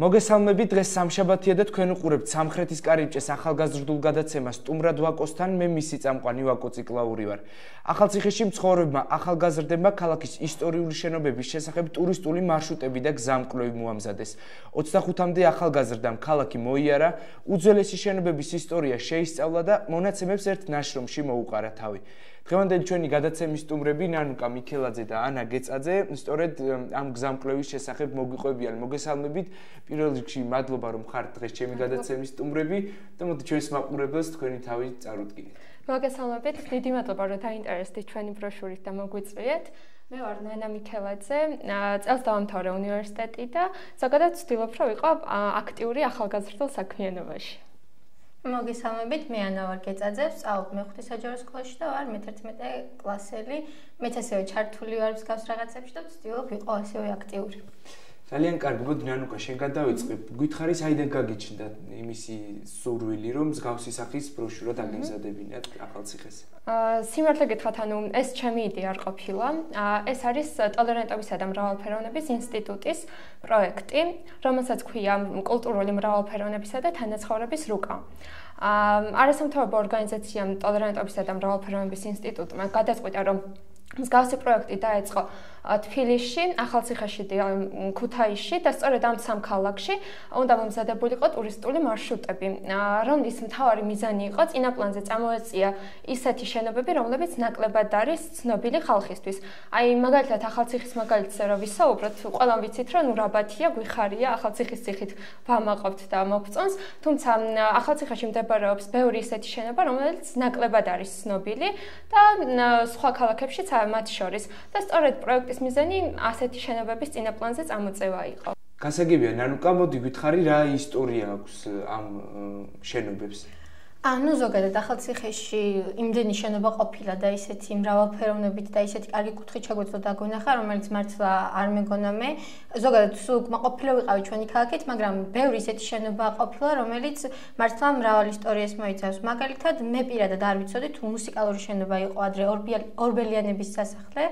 მოგესალმებით, დღეს სამშაბათია და თქვენ უყურებთ სამხრეთის კარიბჭეს ახალგაზრდულ გადაცემას სტუმრად ვაკოსთან, მე მისი წამყვანი ვაკო ციკლაური ვარ. ახალციხეში მცხოვრებმა ახალგაზრდებმა ქალაქის ისტორიული შენობების შესახებ ტურისტული მარშრუტები და გზამკვლევი მოამზადეს. 25-მდე ახალგაზრდამ ქალაქი მოიარა, უძველესი შენობების ისტორია შეისწავლა და მონაცემებს ერთ ნაშრომში მოუყარა თავი. დღევანდელი ჩვენი გადაცემის სტუმრები ნანუკა მიქელაძე და ანა გეწაძე სწორედ ამ გზამკვლევის შესახებ მოგვიყვებიან. მოგესალმებით, პირველ რიგში მადლობა რომ ხართ დღეს ჩემი გადაცემის სტუმრები და მოდი ჩვენს მაყურებელს თქვენი თავი წარუდგინეთ. მოგესალმებით, დიდი მადლობა რომ დაინტერესდით ჩვენი ბროშურით და მოგვიწვიეთ. მე ვარ ნანა მიქელაძე, წელს დავამთავრე უნივერსიტეტი და ზოგადად ვცდილობ რომ ვიყო აქტიური ახალგაზრდულ საქმიანობაში. მოგესალმებით, მე ანა ვარ გეწაძე, ვსწავლობ მეხუთე საჯარო სკოლაში და ვარ მე-11 კლასელი. მეც ასევე ჩართული ვარ მსგავს რაღაცებში და ვცდილობ ვიყო ასევე აქტიური. ძალიან კარგი, მოდი ნანუკა, შენგან დავიწყებ. გითხარი, საიდან გაგიჩნდა იმისი სურვილი, რომ მსგავსი სახის ბროშურა დაგემზადებინათ ახალციხეს? სიმართლე გითხრათ, ანუ ეს ჩემი იდეა არ ყოფილა. ეს არის ტოლერანტობისა და მრავალფეროვნების ინსტიტუტის პროექტი, რომელსაც ქვია კულტურული მრავალფეროვნებისა და თანაცხოვრების რუკა. არასამთავრობო ორგანიზაციამ ტოლერანტობისა და მრავალფეროვნების ინსტიტუტმა გადაწყვიტა, რომ მსგავსი პროექტი დაეწყო თბილისში, ახალციხეში და ქუთაისში და სწორედ ამ სამ ქალაქში უნდა მომზადებულიყო ტურისტული მარშრუტები, რომლის მთავარი მიზანი იყო წინაპლანზე წამოეწია ისეთი შენობები, რომლებიც ნაკლებად არის ცნობილი ხალხისთვის. აი, მაგალითად, ახალციხის მაგალითზე რომ ვისაუბროთ, ყველამ ვიცით, რომ რაბათია, გვიხარია, ახალციხის ციხით ვამაყობთ და მოგწონს, თუმცა ახალციხეში მდებარეობს ბევრი ისეთი შენობა, რომელიც ნაკლებად არის ცნობილი და სხვა ქალაქებშიც მათ შორის და სწორედ პროექტის მიზანი ასეთი შენობების წინაპლანზე წამოწევა იყო. გასაგებია, ნანუკა, მოდი გითხარი, რა ისტორია აქვს ამ შენობებს? ანუ ზოგადად ახალციხეში იმდენი შენობა ყოფილა და ისეთი მრავალფეროვნებით და ისეთი კარგი კუთხით შეგვეძლო დაგვენახა, რომელიც მართლა არ მეგონა მე. ზოგადად სულ კმაყოფილი ვიყავი ჩვენი ქალაქით, მაგრამ ბევრი ისეთი შენობა ყოფილა, რომელიც მართლა მრავალ ისტორიას მოიცავს. მაგალითად, მე პირადად არ ვიცოდი თუ მუსიკალური შენობა იყო ადრე ორბელიანების სასახლე.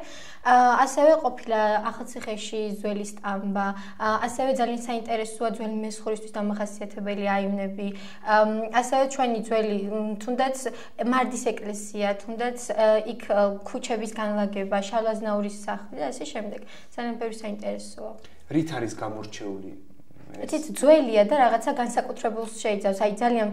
ასევე ყოფილა ახალციხეში ძველი სტამბა, ასევე ძალიან საინტერესოა ძველი მესხურისთვის დამახასიათებელი აივნები, ასევე ჩვენი თუნდაც მარდის ეკლესია, თუნდაც იქ ქუჩების განლაგება, შალაზნაურის სახლი და ასე შემდეგ. ძალიან ბევრი საინტერესოა. რით არის გამორჩეული? იცით, ძველია და რაღაცა განსაკუთრებულს შეიცავს. აი ძალიან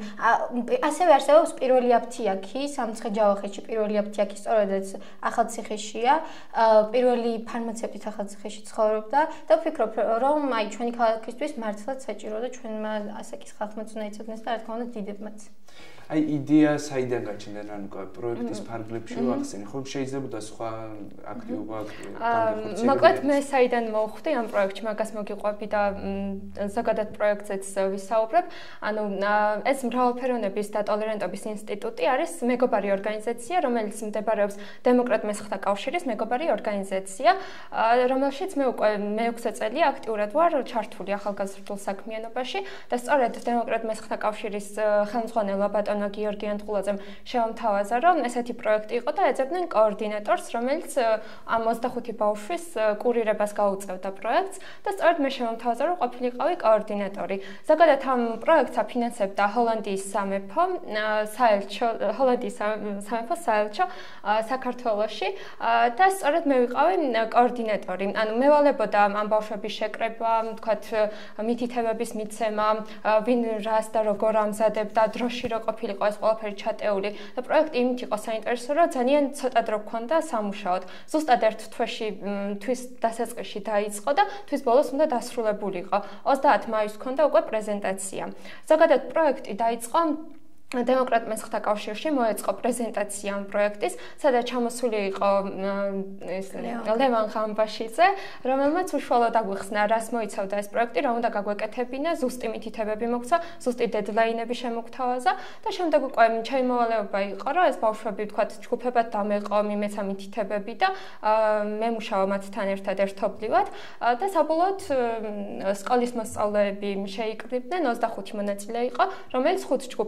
ასევე არსებობს პირველი აფთიაქი, სამცხე-ჯავახეთში პირველი აფთიაქი სწორედაც ახალციხეშია. პირველი ფარმაცევტით ახალციხეში ცხოვრობდა და ვფიქრობ, რომ აი ჩვენი ქალაქისთვის მართლაც საჭიროა და ჩვენმა ასაკის ხალხმაც უნდა იცოდნენ და რა თქმა უნდა დიდებმაც. აი იდეა საიდან გაჩნდა ნანუკა პროექტის ფარგლებში რო ახსენე, ხომ შეიძლებოდა სხვა აქტივობა განხორციელება? მოკლედ მე საიდან მოვხვდი ამ პროექტში, მაგას მოგიყვები და ზოგადად პროექტზეც ვისაუბრებ. ანუ ეს მრავალფეროვნების და ტოლერანტობის ინსტიტუტი არის მეგობარი ორგანიზაცია, რომელიც მდებარეობს დემოკრატ მესხთა კავშირის მეგობარი ორგანიზაცია, რომელშიც მე უკვე მე-6 წელი აქტიურად ვარ ჩართული ახალგაზრდულ საქმიანობაში და სწორედ დემოკრატ მესხთა კავშირის ხელმძღვანელ ბატონ გიორგი ანტყულაძემ შეამთავაზა, რომ ესეთი პროექტი იყო და ეძებდნენ კოორდინატორს, რომელიც ამ 25 ბავშვის კურირებას გაუწევდა პროექტს და სწორედ მე შემამთავაზა, რომ ყოფილიყავი კოორდინატორი. ზოგადად ამ პროექტს აფინანსებდა ჰოლანდიის სამეფო საელჩო საქართველოში და სწორედ მე ვიყავი კოორდინატორი. ანუ მევალებოდა ამ ბავშვების შეკრება, თქვათ, მითითებების მიცემა, ვინ რას და როგორ ამზადებდა, დროში რო ყოფილიყო ეს ყველაფერი ჩატეული და პროექტი იმით იყო საინტერესო, რომ ძალიან ცოტა დრო ჰქონდა სამუშაოდ. ზუსტად ერთ თვის დასაწყისში დაიწყო და თვის ბოლოს უნდა დასრულებულიყო. 30 მაისს ჰქონდა უკვე პრეზენტაცია. ზოგადად პროექტი დაიწყო დემოკრატ მესხთა კავშირში მოეწყო პრეზენტაცია ამ პროექტის, სადაც ჩამოსული იყო ლევან ხამბაშიძე, რომელმაც უშუალოდ აგვიხსნა, რას მოიცავდა ეს პროექტი, რა უნდა გაგვეკეთებინა, ზუსტი მითითებები მოგცა, ზუსტი დედლაინები შემოგთავაზა და შემდეგ უკვე ჩემი მოვალეობა იყო, რომ ეს ბავშვები თქვათ ჯგუფებად დამეყო, მიმეცა მითითებები და მემუშავა მათთან ერთად ერთობლივად და საბოლოოდ სკოლის მოსწავლეები შეიკრიბნენ, 25 მონაწილე იყო, რომელიც 5 ჯგუფად დაიყო.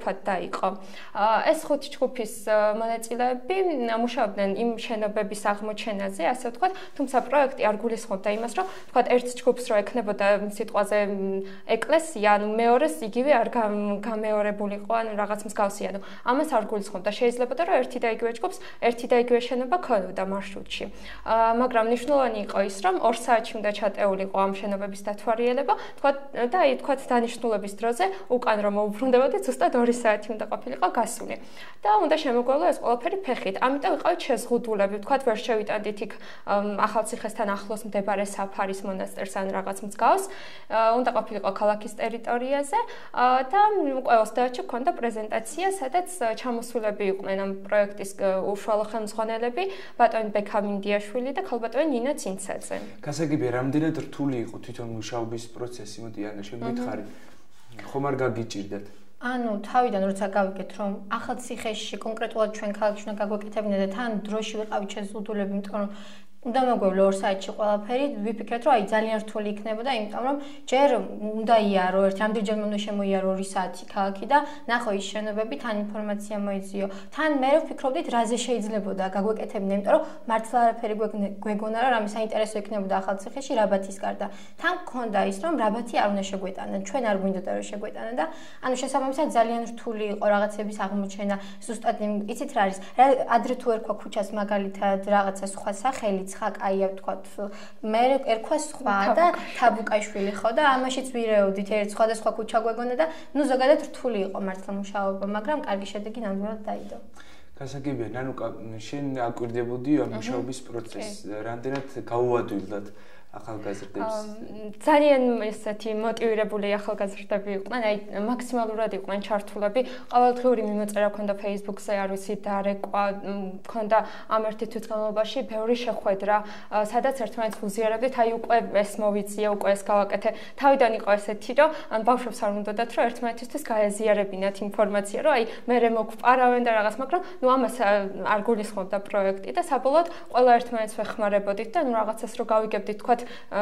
იყო. ეს 5 ჯგუფის მონაწილეები მუშაობდნენ იმ შენობების აღმოჩენაზე, ასე ვთქვათ, თუმცა პროექტი არ გულისხმობდა იმას, რომ ვთქვათ, ერთ ჯგუფს რო ექნებოდა სიტყვაზე ეკლესია, ანუ მეორეს იგივე არ გამეორებულიყო, ანუ რაღაც მსგავსი, ანუ ამას არ გულისხმობდა. შეიძლებოდა, რომ ერთი და იგივე ჯგუფს ერთი და იგივე შენობა ქონოდა მარშრუტში. მაგრამ მნიშვნელოვანი იყო ის, რომ 2 საათში უნდა ჩატეულიყო ამ შენობების დათვალიერება, თქვათ დანიშნულების დროზე უკან რომ მოუბრუნდებოდით, ზუსტად 2 საათი უნდა ყოფილიყო გასული. და უნდა შემოგვევლო ეს ყველაფერი ფეხით. ამიტომ ვიყავით შეზღუდულები, თქვათ ვერ შევიტანდით იქ ახალციხესთან ახლოს მდებარე საფარის მონასტერს ან რაღაც მსგავს. უნდა ყოფილიყო ქალაქის ტერიტორიაზე და უკვე 30-ში გქონდა პრეზენტაცია, სადაც ჩამოსულები იყვნენ ამ პროექტის უშუალო ხელმძღვანელები, ბატონი ბექამინდიაშვილი და ქალბატონი ნინა ცინცაძე. გასაგებია, რამდენად რთული იყო თვითონ მუშაობის პროცესი, მოდი ანა შემოგითხარი. ხომ არ გაგიჭირდათ? ანუ თავიდან როცა გავიგეთ რომ ახალციხეში კონკრეტულად ჩვენ ქალაქში უნდა გაგვეკეთებინა და თან დროში ვიყავით შეზღუდულები, იმიტომ რომ უნდა მოგვევლო 2 საათში ყველაფერი, ვიფიქრეთ რომ აი ძალიან რთული იქნებოდა, იმიტომ რომ ჯერ უნდა იარო, რამდენჯერ უნდა შემოიარო 2 საათი ქალაქი და ნახო ის შენობები, თან ინფორმაცია მოიძიო. თან მე ვფიქრობდით რაზე შეიძლებოდა გაგვეკეთებინა, იმიტომ რომ მართლა არაფერი გვეგონა რომ რამე საინტერესო იქნებოდა ახალციხეში რაბათის გარდა. თან გქონდა ის რომ რაბათი არ უნდა შეგვეტანა, ჩვენ არ გვინდოდა რომ შეგვეტანა და ანუ შესაბამისად ძალიან რთული იყო რაღაცების აღმოჩენა. ზუსტად იცით რა არის? ადრე თუ ერქვა ქუჩას მაგალითად რაღაცა სხვა სახელი ხაკაია ვთქვათ, მე ერქვა სხვა და თაბუკაშვილი ხო და ამაშიც ვირეოდით ერთ სხვადასხვა ქუჩა გვეგონა და ნუ ზოგადად რთული იყო მართლა მუშაობა, მაგრამ კარგი შედეგი ნამდვილად დაიდო. გასაგებია, ნანუკა, შენ აკვირდებოდი ამ მუშაობის პროცესს, რამდენად გაუადვილდათ ახალგაზრდებს? ძალიან ესეთი მოტივირებული ახალგაზრდები იყვნენ, აი მაქსიმალურად იყვნენ ჩართულები. ყოველდღიური მიმოწერა ქონდა Facebook-ზე, არ ვიცი, დარეკვა, ქონდა ამ ერთი თვის განმავლობაში ბევრი შეხვედრა, სადაც ერთმანეთს უზიარებდით, აი უკვე ეს მოვიწია, უკვე ეს გავაკეთე. თავიდან იყო ესეთი, რომ ან ბავშვებს არ უნდათ, რომ ერთმანეთისთვის გაეზიარებინათ ინფორმაცია, რომ აი მერე მოგვპარავენ და რაღაც, მაგრამ ნუ ამას არ გულისხმობდა პროექტი და საბოლოოდ ყველა ერთმანეთს ვეხმარებოდით და ნუ რაღაცას რო გავიგებდით, თქვა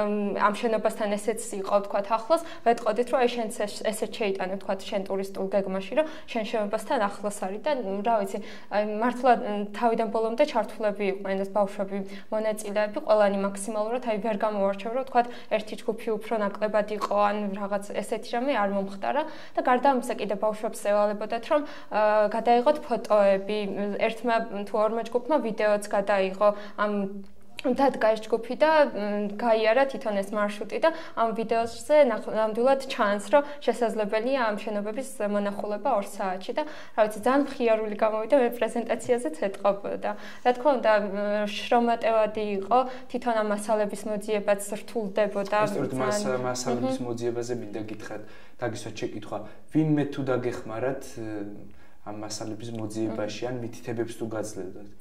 ამ შენობასთან ესეც იყო თქვა ახლოს, ვეტყოდით რომ აი შენც ესეც შეიტანე თქვა შენ ტურისტულ გეგმაში, რომ შენ შენობასთან ახლოს არის და რა ვიცი, აი მართლა თავიდან ბოლომდე ჩართულები იყვნენ ეს ბავშვები, მონაწილეები, ყველანი მაქსიმალურად აი ვერ გამოვარჩევ რომ თქვა ერთი ჯგუფი უფრო ნაკლებად იყო ან რაღაც ესეთი რამე არ მომხდარა და გარდა ამისა კიდე ბავშვებს ევალებოდათ რომ გადაიღოთ ფოტოები, ერთმა თუ ორმა ჯგუფმა ვიდეოც გადაიღო ამ დადგა ეს ჯგუფი და გაიარა თვითონ ეს მარშრუტი და ამ ვიდეოზე ნამდვილად ჩანს, რომ შესაძლებელია ამ შენობების მონახულება 2 საათში და რა ვიცი, ძალიან მხიარული გამოვიდა მე პრეზენტაციაზეც ეთყობოდა. რა თქმა უნდა, შრომატევადი იყო, თვითონ ამ მასალების მოძიებაც რთულდებოდა. სწორედ მასალების მოძიებაზე მინდა გითხრათ, დაგისვათ შეკითხვა, ვინმე თუ დაგეხმარათ ამ მასალების მოძიებაში ან მითითებებს თუ გაძლევდათ?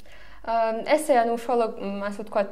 ესე ანუ უშუალო ასე ვთქვათ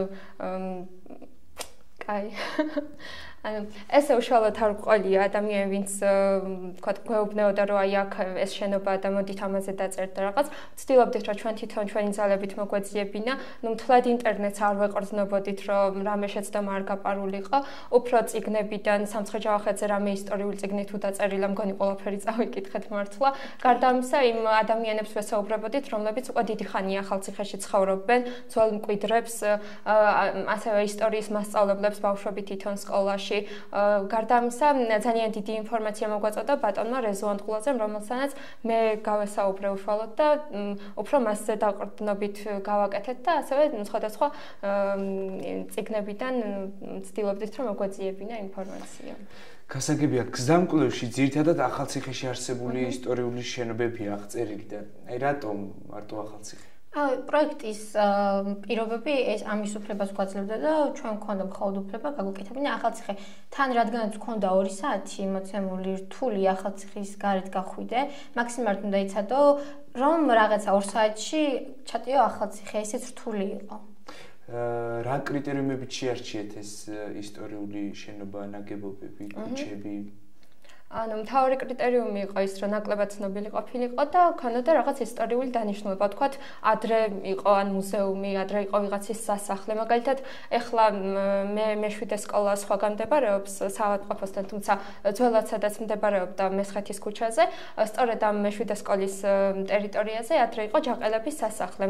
კაი ანუ ესე უშუალოდ არ ყოლია ადამიანი, ვინც ვთქვათ გვეუბნეოდა რომ აი აქ ეს შენობა და მოდით ამაზე დაწერთ და რაღაც, ვცდილობდით რომ ჩვენ თვითონ ჩვენი ძალებით მოგვეძიებინა, ნუ მთლად ინტერნეტს არ ვეყრდნობოდით რომ რამე შეცდომა არ გაპარულიყო, უფრო წიგნებიდან სამცხე-ჯავახეთზე რამე ისტორიული წიგნი თუ დაწერილა, მგონი ყველაფერი წავიკითხეთ მართლა. გარდა ამისა იმ ადამიანებს ვესაუბრებოდით, რომლებიც უკვე დიდი ხანია ახალციხეში ცხოვრობენ, ძველ მკვიდრებს, ასევე ისტორიის მასწავლებლებს ბავშვები თვითონ სკოლაში. გარდა ამისა, ძალიან დიდი ინფორმაცია მოგვაწოდა ბატონმა რეზუან ტყულაძემ, რომელსაც მე გავესაუბრე უშუალოდ და უფრო მასზე დაყრდნობით გავაკეთეთ და ასევე სხვადასხვა წიგნებიდან ვცდილობდით რომ მოგვეძიებინა ინფორმაცია. გასაგებია, გზამკვლევში ძირითადად ახალციხეში არსებული ისტორიული შენობებია აღწერილი და აი რატომ მარტო ახალციხე? პროექტის პირობები ეს ამის უფლებას გვაძლევდა და ჩვენ გვქონდა მხოლოდ უფლება გაგვეკეთებინა ახალციხე. თან რადგანაც გვქონდა 2 საათი მოცემული რთული ახალციხის გარეთ გახვიდე, მაქსიმალურად უნდა იცადო, რომ რაღაცა 2 საათში ჩატიო ახალციხე, ესეც რთული იყო. რა კრიტერიუმებით შეარჩიეთ ეს ისტორიული შენობა, ნაგებობები, ქუჩები? ანუ მთავარი კრიტერიუმი იყო ის, რომ ნაკლებად ცნობილი ყოფილიყო და ქონოდა რაღაც ისტორიული დანიშნულება. თქვათ, ადრე იყო ან მუზეუმი, ადრე იყო ვიღაცის სასახლე. მაგალითად, ეხლა მე მეშვიდე სკოლა სხვაგან მდებარეობს საავადმყოფოსთან, თუმცა ძველად სადაც მდებარეობდა მესხეთის ქუჩაზე, სწორედ ამ მეშვიდე სკოლის ტერიტორიაზე ადრე იყო ჯაყელების სასახლე.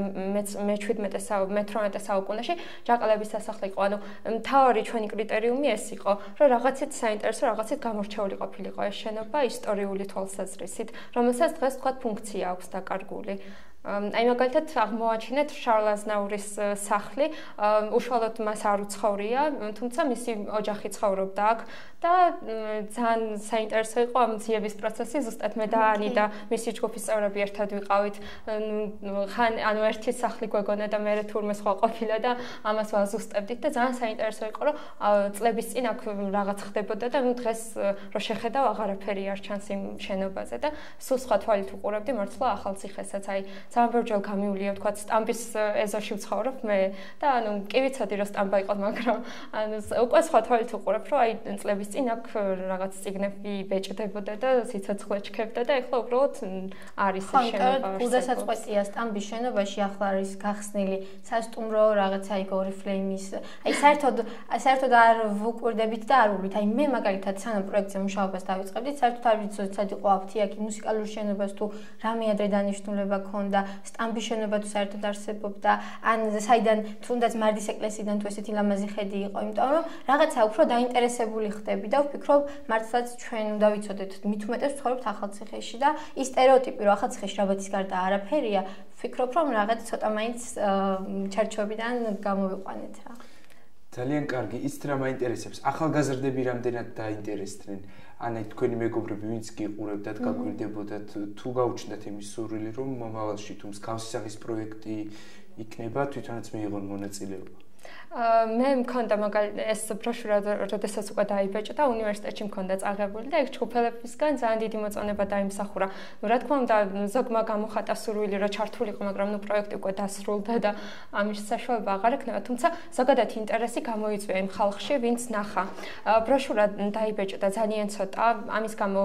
მე-18 საუკუნეში ჯაყელების სასახლე იყო. ანუ მთავარი ჩვენი კრიტერიუმი ეს იყო, რომ რაღაცით საინტერესო, რაღაცით გამორჩეული ყოფილიყო ეს შენობა ისტორიული თვალსაზრისით, რომელსაც დღეს თქვათ ფუნქცია აქვს დაკარგული. აი მაგალითად აღმოაჩინეთ შარლ აზნაურის სახლი, უშუალოდ მას არ უცხოვრია, თუმცა მისი ოჯახი ცხოვრობდა აქ და ძალიან საინტერესო იყო ამ ძიების პროცესი, ზუსტად მე და ანი და მისი ჯგუფის წევრები ერთად ვიყავით. ანუ ერთი სახლი გვეგონა და მე თურმე სხვა ყოფილა და ამას ვაზუსტებდით და ძალიან საინტერესო იყო, რომ წლების წინ აქ რაღაც ხდებოდა და დღეს რო შეხედავ აღარაფერი არ ჩანს იმ შენობაზე და სულ სხვა თვალით უყურებდი მართლა ახალციხესაც. აი ძალიან ბევრჯერ გამივლია, თქვათ, სტამბის ეზოში ვცხოვრობ მე და ანუ კი ვიცოდი რომ სტამბა იყო, მაგრამ ანუ უკვე სხვა თვალით უყურებ, რომ აი წლების წინ აქ რაღაც ციგნები ბეჭდებოდა და სიცოცხლე ჩქებდა და ეხლა უბრალოდ არის ეს შენობა. გულდასაწყვეტია სტამბის შენობაში ახლა არის გახსნილი სასტუმრო, რაღაცა იქ ორიფლეიმის. აი საერთოდ არ ვუკვირდებით და არ ვუვლით. აი მე მაგალითად სანამ პროექტზე მუშაობას დავიწყებდით, საერთოდ არ ვიცოდი სად იყო აფთიაქი მუსიკალურ შენობას თუ რამე ადრე დანიშნულება ქონდა. სტამბის შენობა თუ საერთოდ არსებობდა, ან საიდან თუნდაც მარდის ეკლესიიდან თუ ესეთი ლამაზი ხედი იყო, იმიტომ რომ რაღაცა უფრო დაინტერესებული ხდები და ვფიქრობ, მართლაც ჩვენ უნდა ვიცოდეთ, მით უმეტეს ვცხოვრობთ ახალციხეში და ის სტერეოტიპი, რომ ახალციხეში რაბათის გარდა არაფერია, ვფიქრობ, რომ რაღაც ცოტა მაინც ჩარჩოებიდან გამოვიყვანეთ რა. ძალიან კარგი, იცით რა მაინტერესებს? ახალგაზრდები რამდენად დაინტერესდნენ? ან აი თქვენი მეგობრები, ვინც გიყურებდათ, გაგვირდებოდათ, თუ გაუჩნდათ იმის სურვილი, რომ მომავალში თუ მსგავსი სახის პროექტი იქნება, თვითონაც მიიღონ მონაწილეობა? მე მქონდა მაგალითად ეს ბროშურა, როდესაც უკვე დაიბეჭდა, უნივერსიტეტში მქონდა წაღებული და ეგ ჯგუფელებისგან ძალიან დიდი მოწონება დაიმსახურა. ნუ რა თქმა უნდა, ზოგმა გამოხატა სურვილი, რომ ჩართულიყო, მაგრამ ნუ პროექტი უკვე დასრულდა და ამის საშუალება აღარ ექნება, თუმცა ზოგადად ინტერესი გამოიწვია იმ ხალხში, ვინც ნახა. ბროშურა დაიბეჭდა ძალიან ცოტა, ამის გამო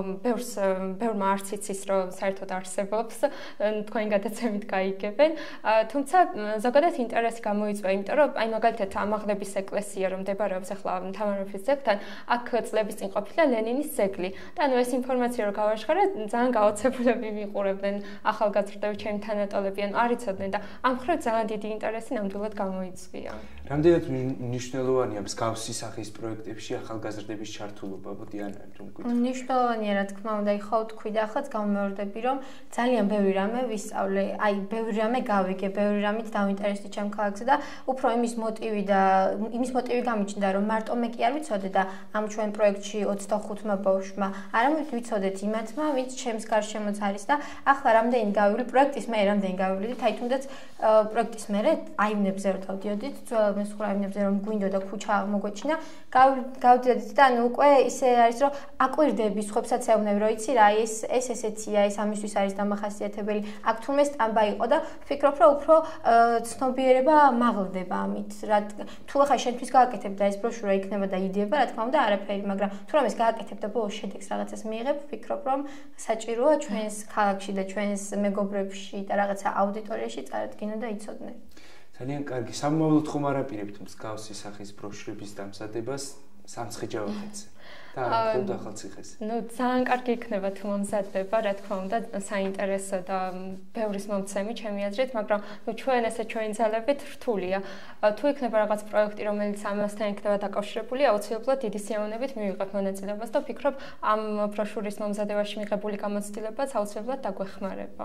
ბევრმა არც იცის, რომ საერთოდ არსებობს, თქვენ გადაცემით გაიგებენ, თუმცა ზოგადად ინტერესი გამოიწვია, იმიტომ რომ აი მაგალითად ამაღლების ეკლესია რომ მდებარეობს ახლა თამარ მეფის ძეგლთან, აქ წლების წინ ყოფილა ლენინის ძეგლი. და ანუ ეს ინფორმაცია რომ გავაშხარა, ძალიან გაოცებულები ვიყურებდნენ ახალგაზრდები, ჩემი თანატოლები, ანუ არ იცოდნენ და ამ მხრივ ძალიან დიდი ინტერესი ნამდვილად გამოიწვია. რამდენად მნიშვნელოვანია მსგავსი სახის პროექტებში ახალგაზრდების ჩართულობა, მოდი ანამ რომ გითხრათ. მნიშვნელოვანია, რა თქმა უნდა, ხო თქვი და ახლა გამომეორდები, რომ ძალიან ბევრი რამე ვისწავლე, აი ბევრი რამე გავიგე, ბევრი რამით დავინტერესდი ჩემ ქალაქზე და უფრო იმის მოტივი გამიჩნდა, რომ მარტო მე კი არ ვიცოდე და ამ ჩვენ პროექტში 25-მა ბავშვმა, არამედ ვიცოდეთ იმათმა, ვინც ჩემს გარშემოც არის და ახლა რამდენი გავივლი პროექტის მე, რამდენი გავივლიდით, აი თუნდაც პროექტის მერე აივნებზე ერთ ავდიოდით, ძველ მესხურ აივნებზე რომ გვინდოდა ქუჩა მოგვეჩინა, გავდიოდით და ანუ უკვე ისე არის, რომ აკვირდები სხვებსაც ეუბნები, რომ იცი რა, ეს ესეთია, ეს ამისთვის არის დამახასიათებელი, აქ თურმე სტამბა იყო და ვფიქრობ, რომ უფრო ცნობიერება მაღლდება ამით. თუ ახლა შენთვის გააკეთებ და ეს ბროშურა იქნება და იდეება, რა თქმა უნდა, არაფერი, მაგრამ თუ რამეს გააკეთებ და ბოლოს შედეგს რაღაცას მიიღებ, ვფიქრობ, რომ საჭიროა ჩვენს ქალაქში და ჩვენს მეგობრებში და რაღაცა აუდიტორიაში წარადგინონ და იცოდნენ. ძალიან კარგი. სამომავლოდ ხომ არ აპირებთ მსგავსი სახის ბროშურების დამზადებას სამცხე-ჯავახეთზე? და ხოდა ახალციხეს. ნუ ძალიან კარგი იქნება თუ მომზადდება, რა თქმა უნდა, საინტერესო და ბევრის მომცემი ჩემი აზრით, მაგრამ ნუ ჩვენ ძალებით რთულია. თუ იქნება რაღაც პროექტი, რომელიც ამასთან იქნება დაკავშირებული, აუცილებლად დიდი სიამოვნებით მივიღებ მონაწილეობას და ვფიქრობ, ამ ბროშურის მომზადებაში მიღებული გამოცდილებაც აუცილებლად დაგვეხმარება.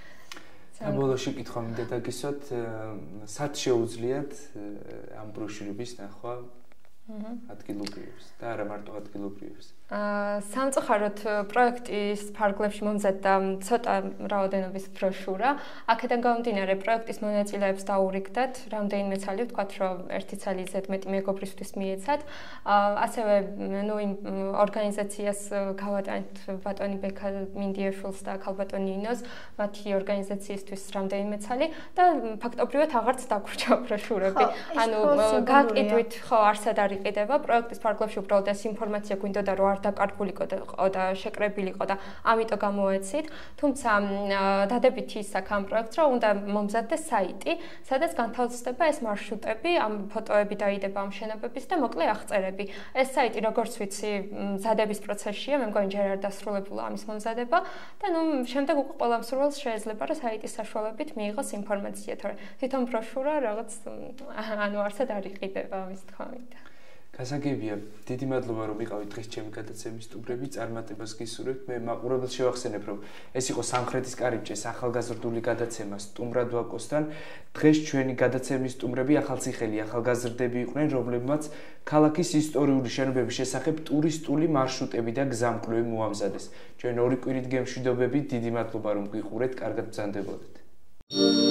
და ბოლოში კითხვა მინდა დაგისვათ, სად შეუძლიათ ამ ბროშურების ნახვა ადგილობრივებს და არა მარტო ადგილობრივებს. სამწუხაროდ პროექტის ფარგლებში მომზადდა ცოტა რაოდენობის ბროშურა. აქედან გამომდინარე პროექტის მონაწილეებს დაურიგდათ, რამდენიმე ცალი ვთქვათ, რომ ერთი ცალი ზედმეტი მეგობრისთვის მიეცათ. ასევე ნუ იმ ორგანიზაციას გავატანთ ბატონი ბექა მინდიაშვილს და ქალბატონი ინოს, მათი ორგანიზაციისთვის რამდენიმე ცალი და ფაქტობრივად აღარც დაგვრჩა ბროშურები. ანუ გააკიდვით, ხო, არსად არის იყიდება პროექტის ფარგლებში უბრალოდ ეს ინფორმაცია გვინდოდა რომ არ დაკარგულიყო და შეკრებილიყო და ამიტომ გამოეცით თუმცა დადებითი ის აქ ამ პროექტს რომ უნდა მომზადდეს საიტი სადაც განთავსდება ეს მარშრუტები ამ ფოტოები დაიდება ამ შენობების და მოკლე აღწერები ეს საიტი როგორც ვიცი მზადების პროცესშია მე მგონი ჯერ არ დასრულებულა ამის მომზადება და ნუ შემდეგ უკვე ყველა მსურველს შეიძლება რომ საიტის საშუალებით მიიღოს ინფორმაცია თორე თვითონ ბროშურა რაღაც ანუ არსად არ იყიდება ამის თქმით გასაგებია დიდი მადლობა რომ იყავით დღეს ჩემი გადაცემის სტუმრები წარმატებას გისურვებთ მე მაყურებელს შევახსენებ რომ ეს იყო სამხრეთის კარიბჭეს ახალგაზრდული გადაცემა სტუმრად ვაკოსთან დღეს ჩვენი გადაცემის სტუმრები ახალციხელი ახალგაზრდები იყვნენ რომლებმაც ქალაქის ისტორიული შენობების შესახებ ტურისტული მარშრუტები და გზამკვლევი მოამზადეს ჩვენ ორი კვირით გემშვიდობებით დიდი მადლობა რომ გიყურეთ კარგად ბრძანდებოდეთ